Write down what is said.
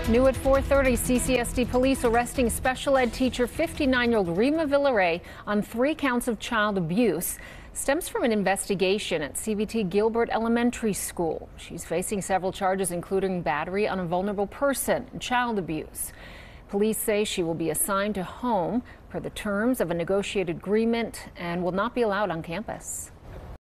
New at 4:30, CCSD police arresting special ed teacher 59-year-old Rima Villaray on 3 counts of child abuse. Stems from an investigation at CVT Gilbert Elementary School. She's facing several charges, including battery on a vulnerable person and child abuse. Police say she will be assigned to home per the terms of a negotiated agreement and will not be allowed on campus.